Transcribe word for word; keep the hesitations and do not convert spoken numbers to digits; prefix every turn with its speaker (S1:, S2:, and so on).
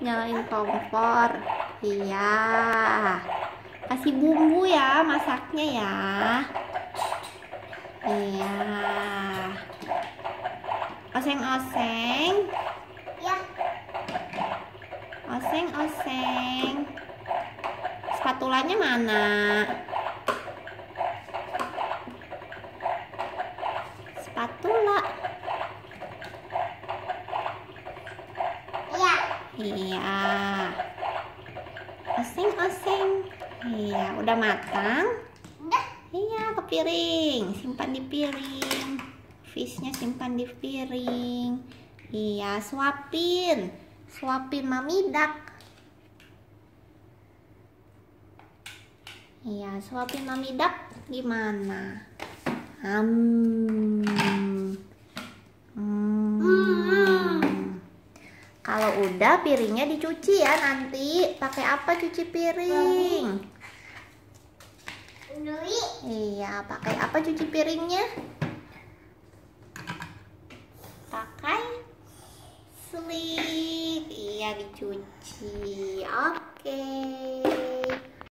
S1: Nyalain kompor. Iya. Kasih bumbu ya masaknya ya. Iya. Oseng-oseng.
S2: Ya.
S1: Oseng-oseng. Spatulanya mana? Spatula.
S2: Iya.
S1: Iya. Oseng-oseng. Iya, udah matang?
S2: Udah.
S1: Iya, ke piring. Simpan di piring. Fishnya simpan di piring. Iya, suapin. Suapin mamidak. Iya, suapin mamidak gimana? Hmm. Hmm. Kalau udah piringnya dicuci ya nanti. Pakai apa cuci piring?
S2: Dui.
S1: Iya, pakai apa cuci piringnya? Pakai slick. Iya, dicuci. Oke.